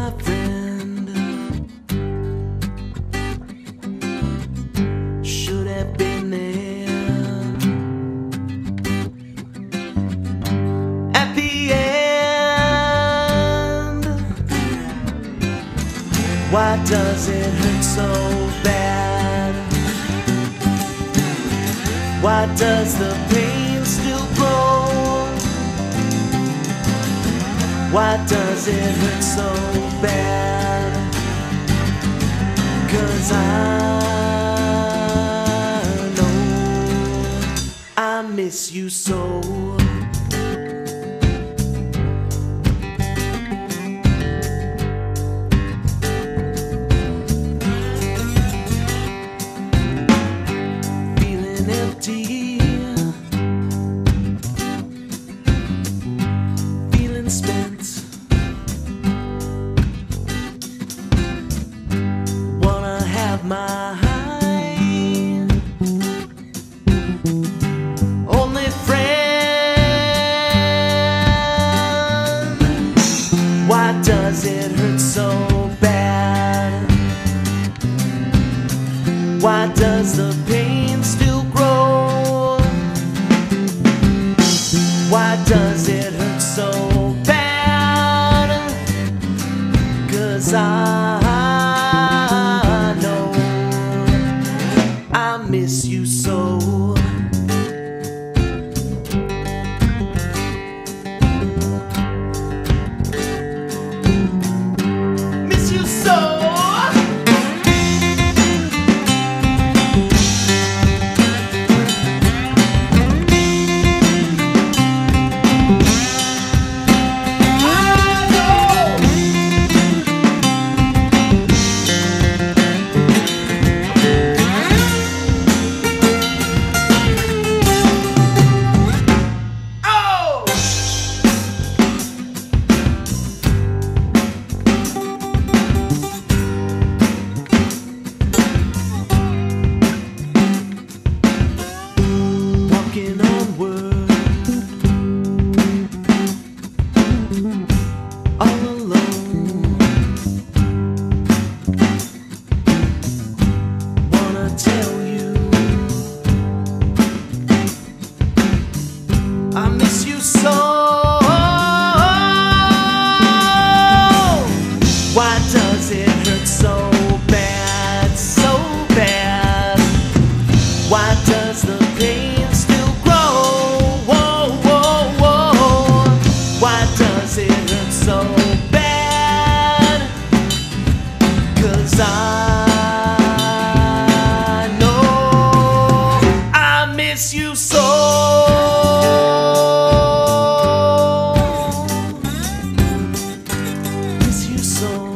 my friend. Should have been there at the end. Why does it hurt so bad? Why does the pain still grow? Why does it hurt so bad? 'Cause I know I miss you so. Feeling empty, feeling spent. Wanna have my only friend. Why does it hurt so bad? Why does the pain still grow? Why does it hurt so bad? 'Cause I know I miss you so. Miss you so. Walking onward, all alone. Wanna tell you I miss you so. Why does it hurt so bad, so bad? Why does the pain still grow? Whoa, whoa, whoa. Why does it hurt so bad? 'Cause I know I miss you so. Miss you so.